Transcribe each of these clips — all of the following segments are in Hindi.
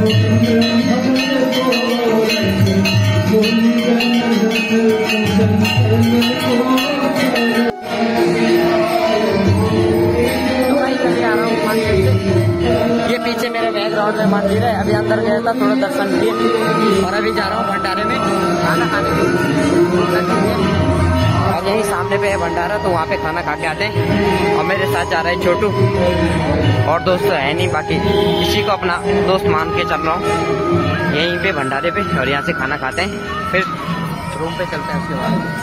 ये पीछे मेरे बैकग्राउंड में मंदिर है। अभी अंदर गया था, थोड़ा दर्शन किए और अभी जा रहा हूँ भंडारे में खाना खाने के लिए। और यही सामने पे है भंडारा, तो वहाँ पे खाना खा के आते हैं। और मेरे साथ जा रहा है छोटू, और दोस्त है नहीं, बाकी इसी को अपना दोस्त मान के चल रहा हूँ यहीं पे भंडारे पे। और यहाँ से खाना खाते हैं, फिर रूम पे चलते हैं उसके बाद।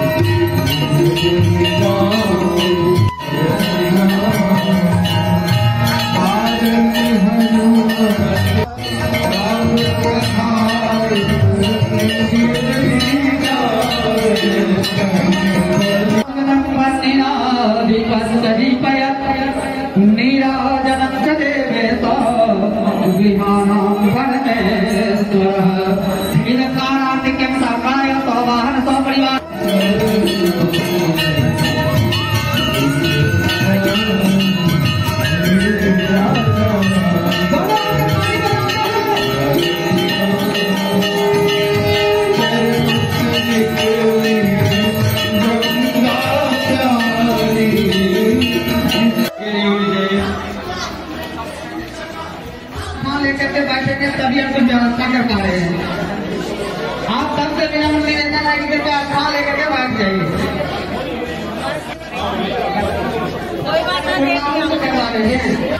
तभी हम कुछ व्यवस्था कर पा रहे हैं। आप तब से बिना मुझे लेना लाइन करके आप खा लेकर के भाग जाइए। कोई बात नहीं करवा रहे हैं।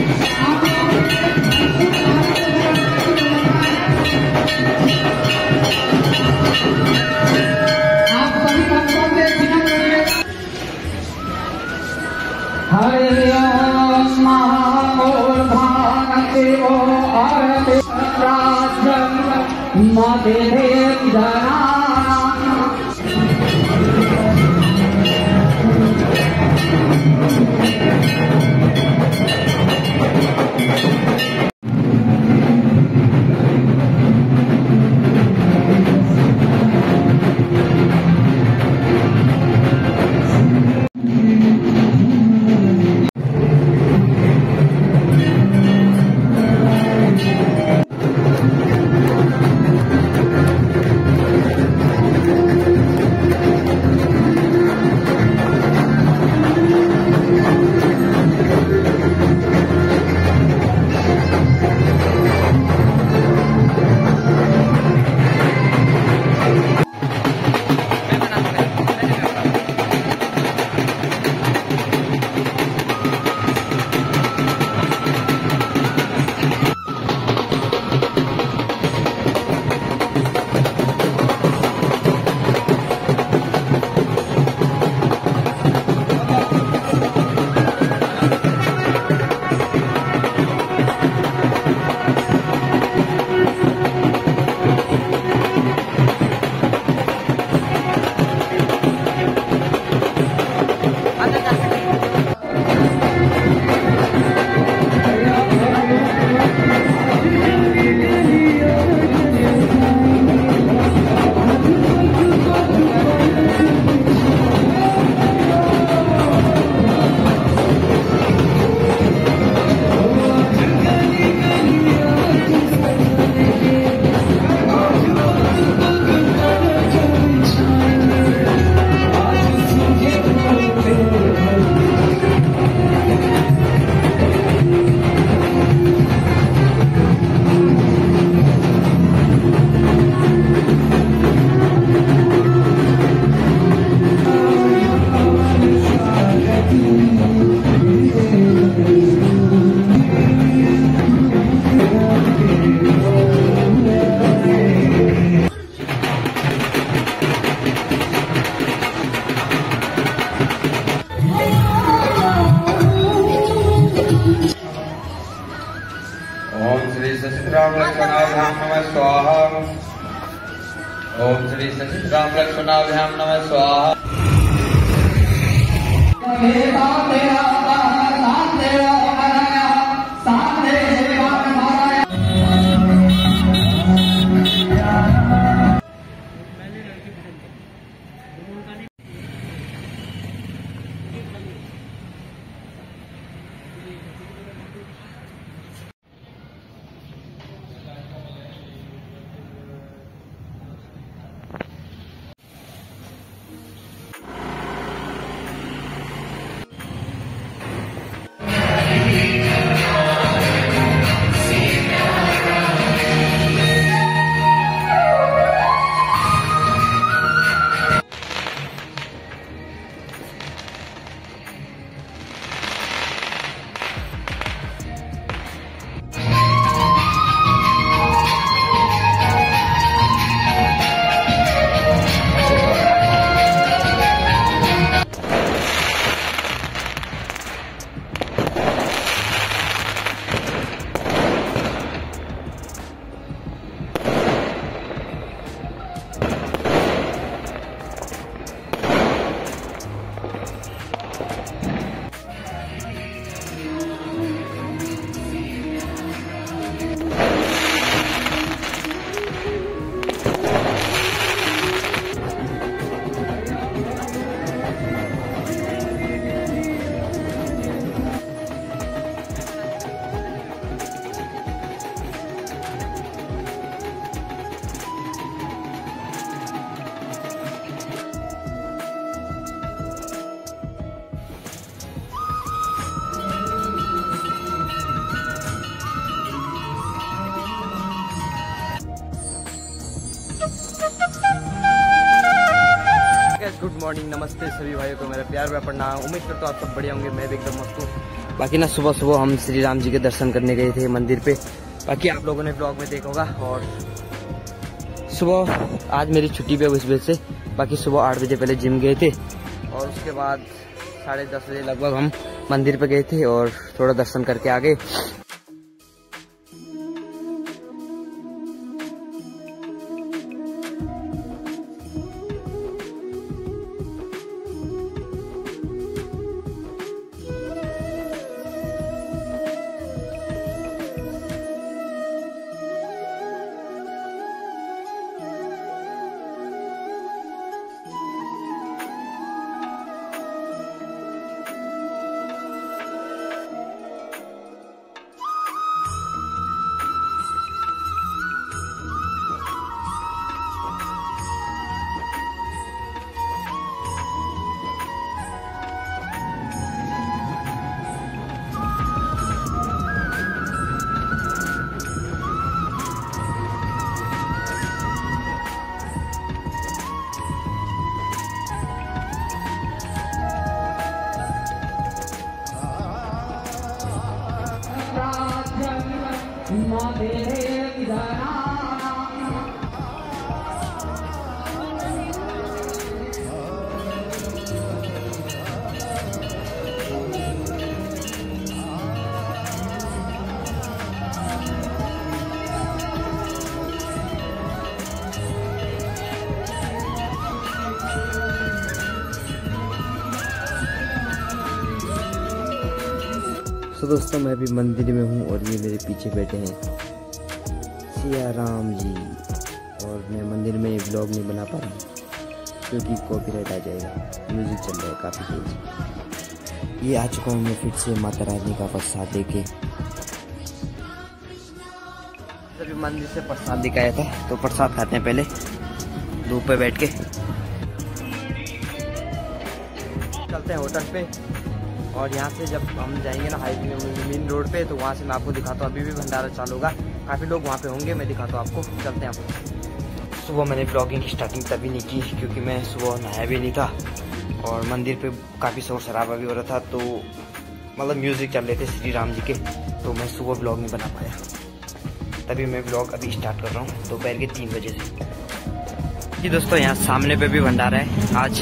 आप सभी भक्तों से हरि ओम महादेव आरती महादेव जना राम लक्ष्मणाभ्याम नमः स्वाहा। ओम श्री सचित राम लक्ष्मणाभ्याम नमः स्वाहा। गुड मॉर्निंग, नमस्ते सभी भाइयों को मेरा प्यार भरा प्रणाम। उम्मीद करता हूँ आप सब बढ़िया होंगे, मैं भी एकदम मस्त हूँ। बाकी ना सुबह सुबह हम श्री राम जी के दर्शन करने गए थे मंदिर पे। बाकी आप लोगों ने ब्लॉग में देखा होगा। और सुबह आज मेरी छुट्टी पे उस वजह से, बाकी सुबह 8 बजे पहले जिम गए थे और उसके बाद 10:30 बजे लगभग हम मंदिर पे गए थे और थोड़ा दर्शन करके आ गए। तो दोस्तों मैं भी मंदिर में हूँ और ये मेरे पीछे बैठे हैं सिया राम जी। और मैं मंदिर में व्लॉग नहीं बना पा रहा हूँ क्योंकि कॉपीराइट आ जाएगा। म्यूजिक चल रहा है काफ़ी तेज। ये आ चुका हूँ मैं फिर से माता रानी का प्रसाद लेके। अभी मंदिर से प्रसाद लेके आया था तो प्रसाद खाते हैं पहले धूप पे बैठ के। चलते हैं होटल पे और यहाँ से जब हम जाएंगे ना हाईवे मेन रोड पे तो वहाँ से मैं आपको दिखाता हूँ। अभी भी भंडारा चालू होगा, काफ़ी लोग वहाँ पे होंगे, मैं दिखाता हूँ आपको। चलते हैं आपको। सुबह मैंने ब्लॉगिंग की स्टार्टिंग तभी नहीं की क्योंकि मैं सुबह नहाया भी नहीं था और मंदिर पे काफ़ी शोर शराबा भी हो रहा था, तो मतलब म्यूज़िक चल रहे थे श्री राम जी के, तो मैं सुबह ब्लॉग नहीं बना पाया। तभी मैं ब्लॉग अभी स्टार्ट कर रहा हूँ दोपहर के 3 बजे से। जी दोस्तों यहाँ सामने पे भी भंडारा है आज।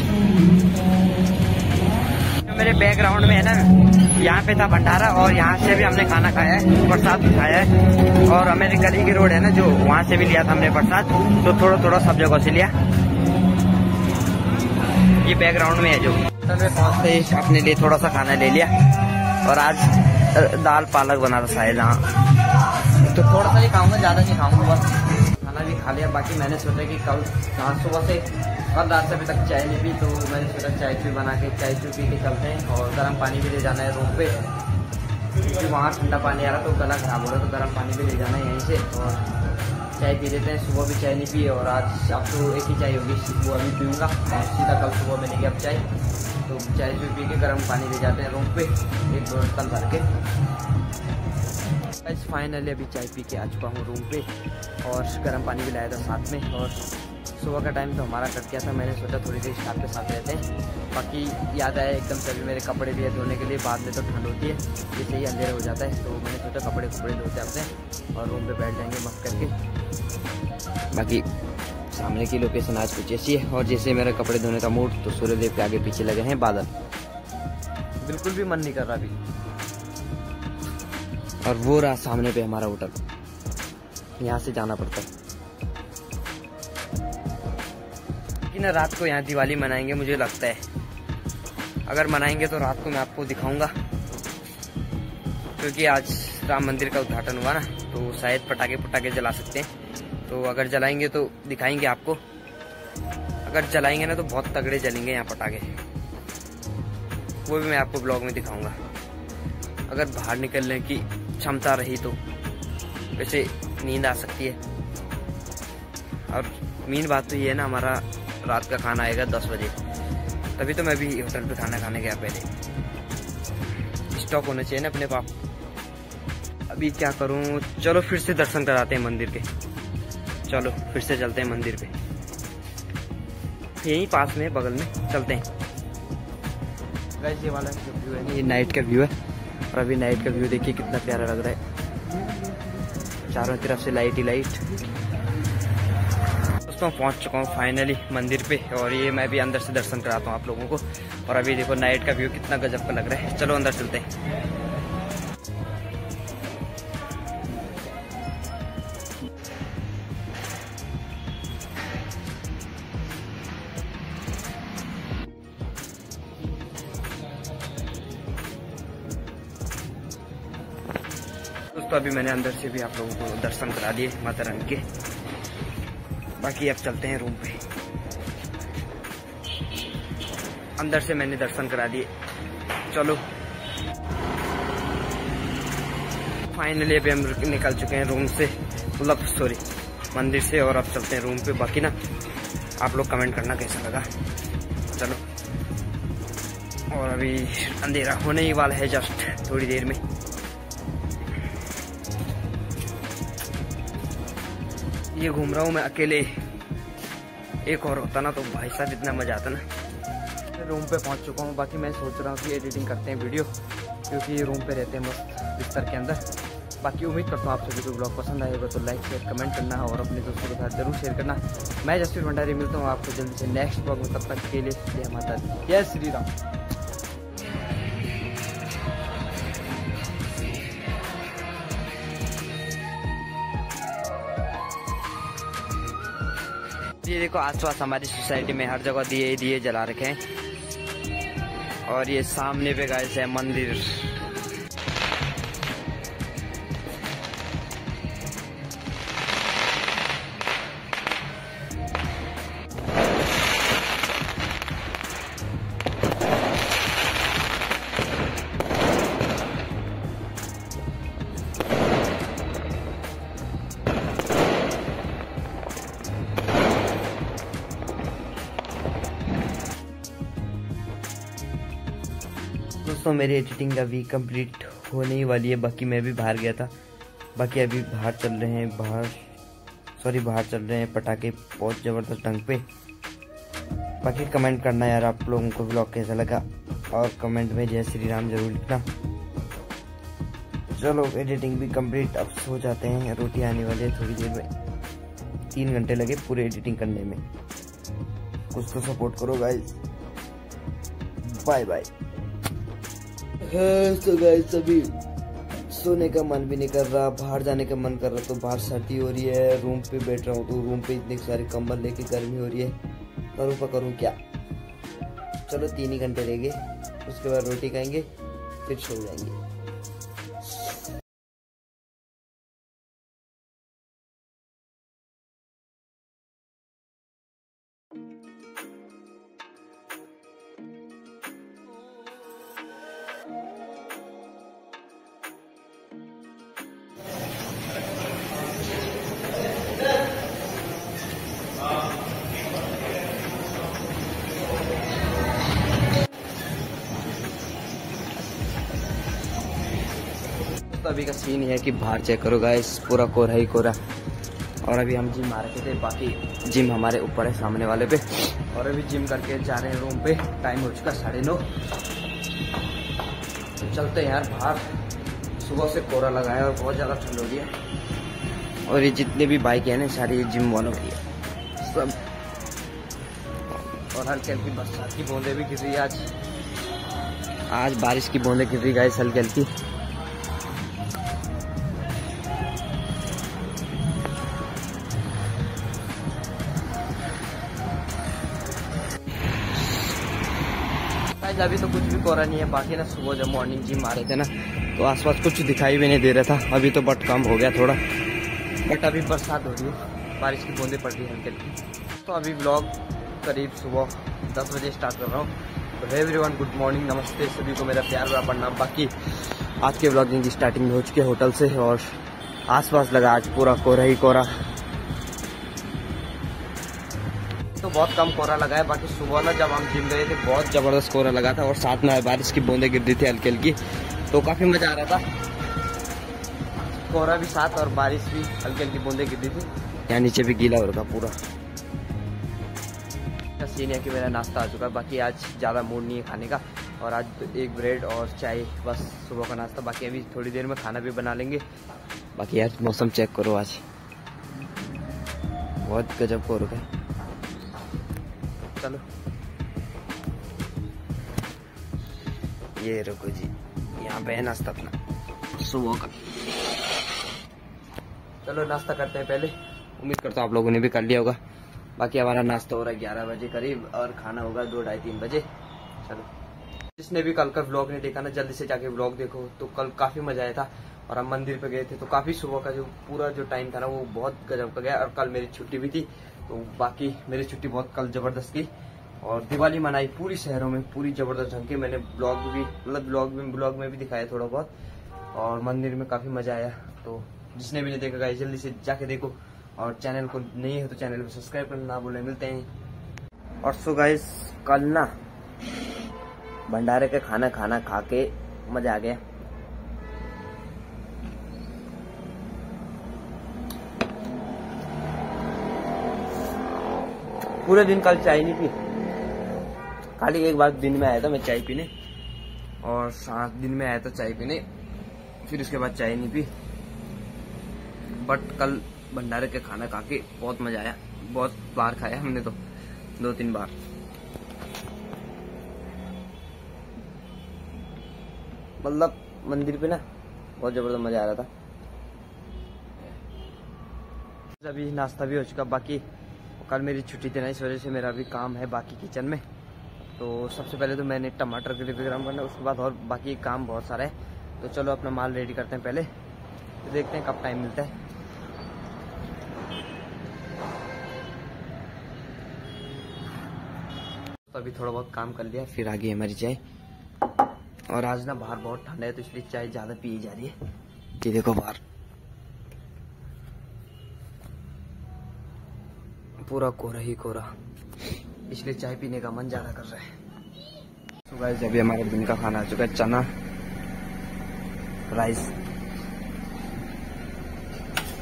मेरे बैकग्राउंड में है ना, यहाँ पे था भंडारा और यहाँ से भी हमने खाना खाया है, प्रसाद खाया है। और हमारी गली की रोड है ना जो, वहाँ से भी लिया था हमने प्रसाद, तो थोड़ा थोड़ा सब जगह से लिया। ये बैकग्राउंड में है जो। पहुँचते ही अपने लिए थोड़ा सा खाना ले लिया और आज दाल पालक बना था शायद। हाँ तो थोड़ा सा ही खाऊंगा, ज़्यादा नहीं खाऊंगा, बस खाना भी खा लिया। बाकी मैंने सोचा कि कल सुबह से और रात से अभी तक चाय नहीं पी, तो मैंने सोचा चाय पी बना के चाय पी के चलते हैं। और गर्म पानी भी ले जाना है रूम पे क्योंकि वहाँ ठंडा पानी आ रहा तो गला खराब हो रहा, तो गर्म पानी भी ले जाना है यहीं से। और चाय पी लेते हैं, सुबह भी चाय नहीं पी और आज अब तो एक ही चाय होगी, वो अभी पीऊँगा और सीधा कल सुबह मिलेगी अब चाय। तो चाय पी के गर्म पानी ले जाते हैं रूम पे 1 बोतल भर के। बस फाइनली अभी चाय पी के आ चुका हूँ रूम पे और गर्म पानी भी लाया था साथ में। और सुबह का टाइम तो हमारा कट गया था, मैंने सोचा थोड़ी देर स्टाफ के साथ रहते हैं। बाकी याद आया एकदम से अभी मेरे कपड़े भी है धोने के लिए, बाद में तो ठंड होती है जैसे ही अंधेरा हो जाता है, तो मैंने सोचा कपड़े धोते अपने और रूम पे बैठ जाएंगे मस्त करके। बाकी सामने की लोकेशन आज कुछ ऐसी है और जैसे मेरे कपड़े धोने का मूड, तो सूर्यदेव के आगे पीछे लगे हैं बादल, बिल्कुल भी मन नहीं कर रहा अभी। और वो रहा सामने पे हमारा होटल, यहाँ से जाना पड़ता है कि ना। रात को यहाँ दिवाली मनाएंगे मुझे लगता है, अगर मनाएंगे तो रात को मैं आपको दिखाऊंगा क्योंकि आज राम मंदिर का उद्घाटन हुआ ना, तो शायद पटाखे जला सकते हैं। तो अगर जलाएंगे तो दिखाएंगे आपको, अगर जलाएंगे ना तो बहुत तगड़े जलेंगे यहाँ पटाखे, वो भी मैं आपको ब्लॉग में दिखाऊंगा। अगर बाहर निकलने की क्षमता रही तो वैसे नींद आ सकती है। और मेन बात तो ये है ना, हमारा रात का खाना आएगा 10 बजे, तभी तो मैं भी होटल पे खाना खाने गया। पहले स्टॉक होना चाहिए ना अपने पास। अभी क्या करूं, चलो फिर से दर्शन कराते हैं मंदिर के। चलो फिर से चलते हैं मंदिर पे। यहीं पास में बगल में चलते हैं। गाइस ये वाला जो व्यू है, ये नाइट का व्यू है। और अभी नाइट का व्यू देखिए कितना प्यारा लग रहा है, चारों तरफ से लाइट ही लाइट। दोस्तों पहुंच चुका हूँ फाइनली मंदिर पे, और ये मैं भी अंदर से दर्शन कराता हूँ आप लोगों को। और अभी देखो नाइट का व्यू कितना गजब का लग रहा है। चलो अंदर चलते हैं। दोस्तों अभी मैंने अंदर से भी आप लोगों को दर्शन करा दिए माता रानी के। बाकी अब चलते हैं रूम पे। अंदर से मैंने दर्शन करा दिए। चलो फाइनली अभी हम निकल चुके हैं रूम से, मतलब सॉरी मंदिर से, और अब चलते हैं रूम पे। बाकी ना आप लोग कमेंट करना कैसा लगा। चलो, और अभी अंधेरा होने ही वाला है जस्ट थोड़ी देर में। ये घूम रहा हूँ मैं अकेले, एक और होता ना तो भाई साहब इतना मजा आता ना। रूम पे पहुंच चुका हूँ। बाकी मैं सोच रहा हूँ कि एडिटिंग करते हैं वीडियो, क्योंकि रूम पे रहते हैं मस्त बिस्तर के अंदर। बाकी उम्मीद करता हूँ आप सभी को ब्लॉग पसंद आएगा, तो लाइक शेयर कमेंट करना और अपने दोस्तों के साथ जरूर शेयर करना। मैं जसवीर भंडारी मिलता हूँ आपको जल्दी से नेक्स्ट ब्लॉग में। तब तक के लिए जय माता दी, जय श्री राम। ये देखो आसपास हमारी सोसाइटी में हर जगह दिए दिए जला रखे हैं। और ये सामने पे गाइस है मंदिर। दोस्तों मेरी एडिटिंग अभी कंप्लीट होने ही वाली है। बाकी मैं भी बाहर गया था। बाकी अभी बाहर चल रहे हैं, बाहर चल रहे हैं पटाखे बहुत ज़बरदस्त ढंग पे। बाकी कमेंट करना यार आप लोगों को ब्लॉग कैसा लगा, और कमेंट में जय श्री राम जरूर लिखना। चलो एडिटिंग भी कंप्लीट अब सो जाते हैं, रोटी आने वाली है थोड़ी देर में। 3 घंटे लगे पूरे एडिटिंग करने में। कुछ तो सपोर्ट करो गाइस। Bye bye. तो गाइस अभी सोने का मन भी नहीं कर रहा, बाहर जाने का मन कर रहा, तो बाहर सर्दी हो रही है। रूम पे बैठ रहा हूँ तो रूम पे इतने सारे कंबल लेके गर्मी हो रही है। करूँ क्या। चलो 3 ही घंटे रहेंगे, उसके बाद रोटी खाएंगे फिर सो जाएंगे। तो अभी का सीन है कि बाहर चेक करो गाइस, पूरा कोहरा ही कोहरा। और अभी हम जिम आ रखे थे, बाकी जिम हमारे ऊपर है सामने वाले पे। और अभी जिम करके जा रहे हैं रूम पे। टाइम हो चुका 9:30। तो चलते हैं यार बाहर। सुबह से कोहरा लगा है और बहुत ज़्यादा ठंड हो रही है। और ये जितने भी बाइक है ना सारी ये जिम वालों की है सब। और हल्की हल्की बरसात की बूंदें भी गिर रही है आज बारिश की बूंदें गिर रही गाइस हल्की हल्की। अभी तो कुछ भी कोहरा नहीं है। बाकी ना सुबह जब मॉर्निंग जिम आ रहे थे ना तो आसपास कुछ दिखाई भी नहीं दे रहा था। अभी तो बट कम हो गया थोड़ा, बट अभी बरसात हो रही है, बारिश की बूंदें पड़ रही है हल्की। तो अभी ब्लॉग करीब सुबह 10 बजे स्टार्ट कर रहा हूँ। तो एवरीवन गुड मॉर्निंग, नमस्ते सभी को मेरा प्यार भरा प्रणाम। बाकी आज के ब्लॉगिंग की स्टार्टिंग हो चुकी है होटल से, और आसपास लगा आज पूरा कोहरा ही कोहरा। तो बहुत कम कोहरा लगा है। बाकी सुबह ना जब हम जिम गए थे बहुत ज़बरदस्त कोहरा लगा था, और साथ में बारिश की बूंदें गिर रही थी हल्की हल्की, तो काफ़ी मज़ा आ रहा था। कोहरा भी साथ और बारिश भी हल्की हल्की बूंदें गिर रही थी। यहाँ नीचे भी गीला हो रहा था पूरा। सीन है कि मेरा नाश्ता आ चुका है। बाकी आज ज़्यादा मूड नहीं है खाने का, और आज तो एक ब्रेड और चाय बस सुबह का नाश्ता। बाकी अभी थोड़ी देर में खाना भी बना लेंगे। बाकी यार मौसम चेक करो, आज बहुत गजब को रुका है। चलो ये रुको जी, यहाँ पे है नाश्ता अपना सुबह का। चलो नाश्ता करते हैं पहले। उम्मीद करता हूँ आप लोगों ने भी कर लिया होगा। बाकी हमारा नाश्ता हो रहा है 11 बजे करीब, और खाना होगा 2, 2:30, 3 बजे। चलो, जिसने भी कल का व्लॉग नहीं देखा ना, जल्दी से जाके व्लॉग देखो। तो कल काफी मजा आया था, और हम मंदिर पे गए थे, तो काफी सुबह का जो पूरा जो टाइम था ना, वो बहुत गजब का गया। और कल मेरी छुट्टी भी थी, तो बाकी मेरी छुट्टी बहुत कल जबरदस्त गई। और दिवाली मनाई पूरी शहरों में, पूरी जबरदस्त ढंग की। मैंने ब्लॉग भी, मतलब ब्लॉग में भी दिखाया थोड़ा बहुत, और मंदिर में काफी मजा आया। तो जिसने भी नहीं देखा गाइस, जल्दी से जाके देखो, और चैनल को नहीं है तो चैनल को सब्सक्राइब करना ना भूलें। मिलते हैं। और सो गाइस, कल ना भंडारे का खाना खा के मजा आ गया। पूरे दिन कल चाय नहीं पी, खाली एक बार दिन में आया था मैं चाय पीने, और 7 दिन में आया था चाय पीने, फिर उसके बाद चाय नहीं पी। बट कल भंडारे के खाना खा के बहुत मजा आया। बहुत बार खाया हमने तो, 2-3 बार। मतलब मंदिर पे ना बहुत जबरदस्त मजा आ रहा था। अभी नाश्ता भी हो चुका। बाकी कल मेरी छुट्टी थी ना, इस वजह से मेरा भी काम है बाकी किचन में। तो सबसे पहले तो मैंने टमाटर ग्रेवी गरम करना, उसके बाद और बाकी काम बहुत सारा है। तो चलो अपना माल रेडी करते हैं पहले, तो देखते हैं कब टाइम मिलता है। तो अभी थोड़ा बहुत काम कर लिया, फिर आ गई हमारी चाय। और आज ना बाहर बहुत ठंडा है, तो इसलिए चाय ज्यादा पी जा रही है। ये देखो बाहर पूरा कोहरा ही कोहरा, इसलिए चाय पीने का मन ज्यादा कर रहा है। तो गाइस, अभी हमारे दिन का खाना आ चुका है, चना राइस।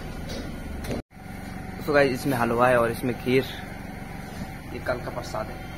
तो गाइस, इसमें हलवा है और इसमें खीर। ये कल का प्रसाद है।